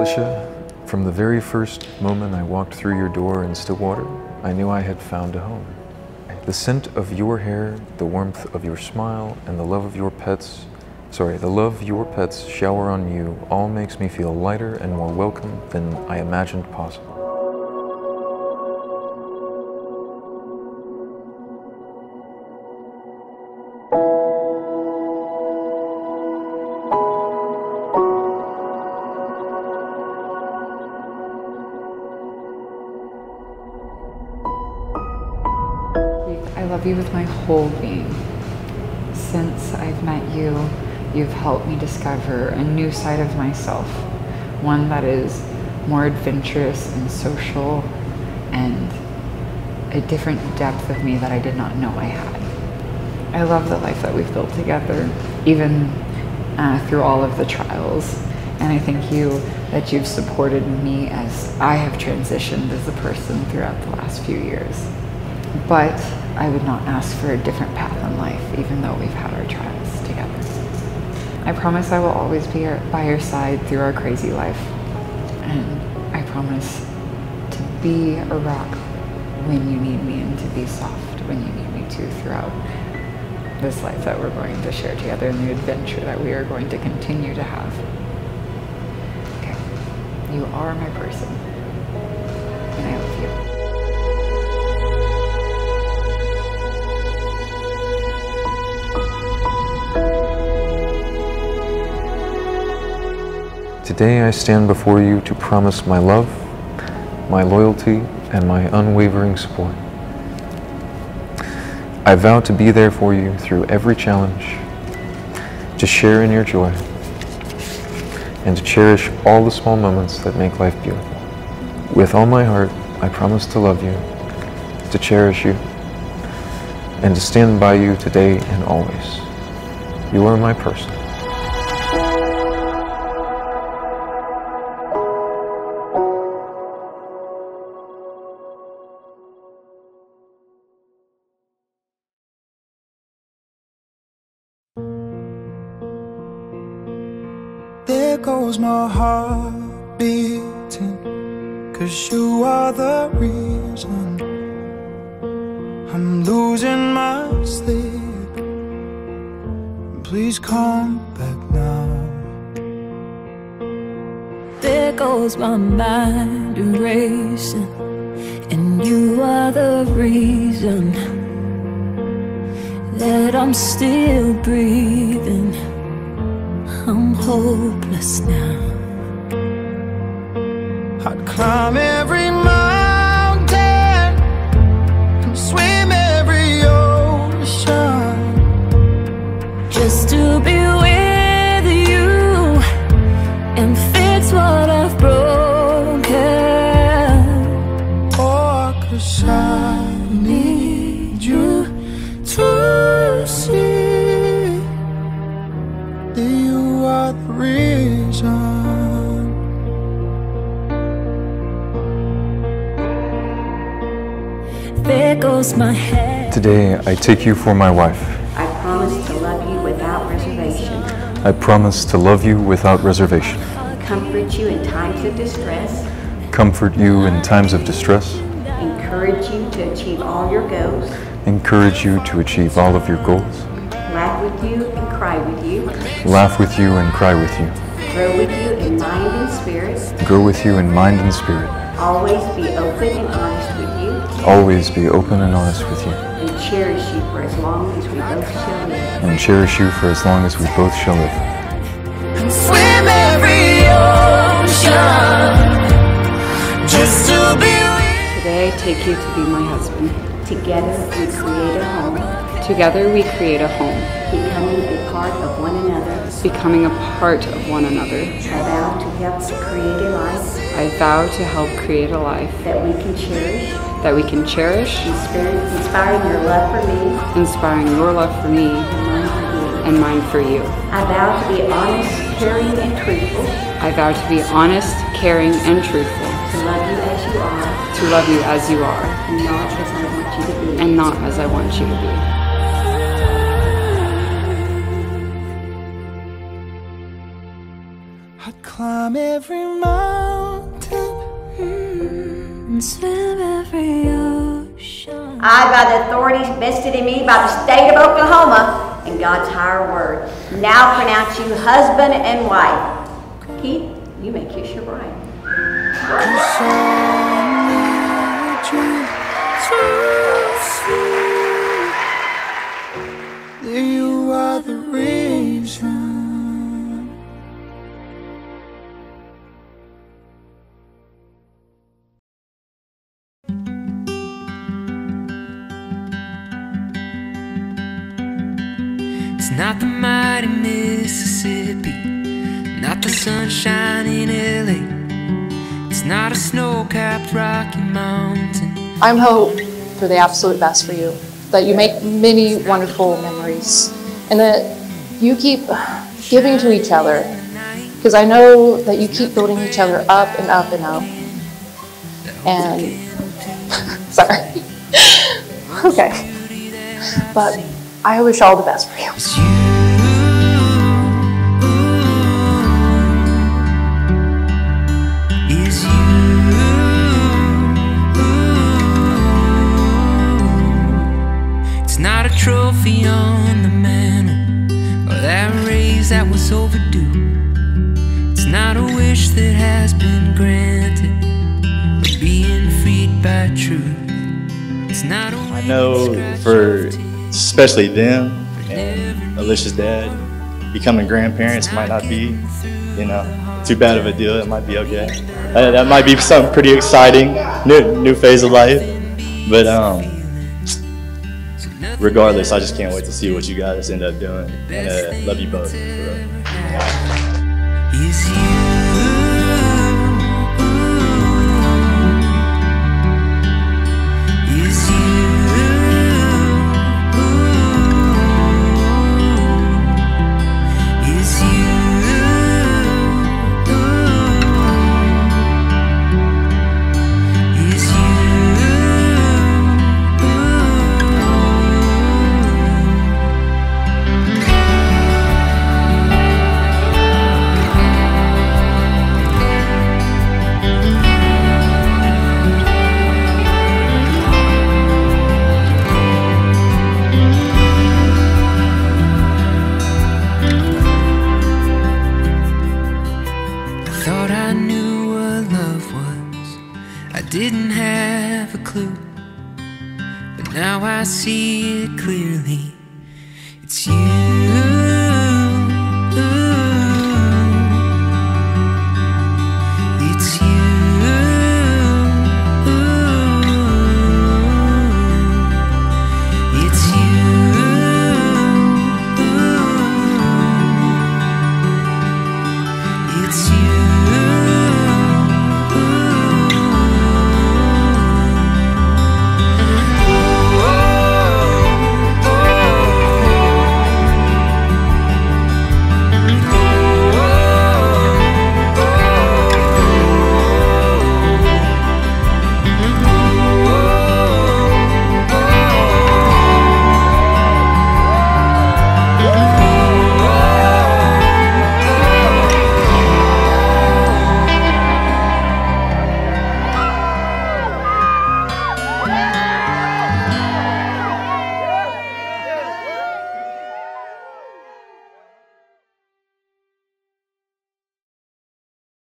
Alisha, from the very first moment I walked through your door in Stillwater, I knew I had found a home. The scent of your hair, the warmth of your smile, and the love your pets shower on you all makes me feel lighter and more welcome than I imagined possible. I love you with my whole being. Since I've met you, you've helped me discover a new side of myself, one that is more adventurous and social, and a different depth of me that I did not know I had. I love the life that we've built together, even through all of the trials. And I thank you that you've supported me as I have transitioned as a person throughout the last few years. But I would not ask for a different path in life, even though we've had our trials together. I promise I will always be by your side through our crazy life. And I promise to be a rock when you need me and to be soft when you need me to throughout this life that we're going to share together and the adventure that we are going to continue to have. Okay, you are my person, and I love you. Today I stand before you to promise my love, my loyalty, and my unwavering support. I vow to be there for you through every challenge, to share in your joy, and to cherish all the small moments that make life beautiful. With all my heart, I promise to love you, to cherish you, and to stand by you today and always. You are my person. There goes my heart beating, 'cause you are the reason I'm losing my sleep. Please come back now. There goes my mind racing, and you are the reason that I'm still breathing. I'm hopeless now. I'd climb every mountain and swim every ocean just to be with you and fix what I've broken. Oh, 'cause I need you to see that you are the reason. There goes my head. Today I take you for my wife. I promise to love you without reservation. I promise to love you without reservation. Comfort you in times of distress. Comfort you in times of distress. Encourage you to achieve all your goals. Encourage you to achieve all of your goals. Laugh with you and cry with you. Laugh with you and cry with you. Grow with you in mind and spirit. Grow with you in mind and spirit. Always be open and honest with you. Always be open and honest with you. And cherish you for as long as we both shall live. And cherish you for as long as we both shall live. Swim every ocean just to be with. Today I take you to be my husband. Together we create a home. Together we create a home, Becoming a part of one another. becoming a part of one another. I vow to help create a life I vow to help create a life that we can cherish. Inspiring your love for me. Inspiring your love for me And mine for you. and mine for you. I vow to be honest, caring, and truthful. I vow to be honest, caring, and truthful. To love you as you are. To love you as you are, And not as I want you to be. and not as I want you to be. I'd climb every mountain, and swim every ocean. I, by the authorities vested in me by the state of Oklahoma and God's higher word, now pronounce you husband and wife. Keith, you may kiss your bride. You are the reason. It's not the mighty Mississippi, not the sunshine in LA. It's not a snow-capped Rocky Mountain. I'm hope for the absolute best for you, that you make many wonderful memories, and that you keep giving to each other, because I know that you keep building each other up and up and up. And, sorry. Okay. But I wish all the best for you. It's you. It's you. It's not a trophy on the mantle, or that raise that was overdue. It's not a wish that has been granted, or being freed by truth. It's not a I know for especially them and Alisha's dad, becoming grandparents might not be, too bad of a deal. It might be okay. That might be something pretty exciting, new phase of life. But regardless, I just can't wait to see what you guys end up doing. And love you both. Is you. Thought I knew what love was, I didn't have a clue, but now I see it clearly. It's you.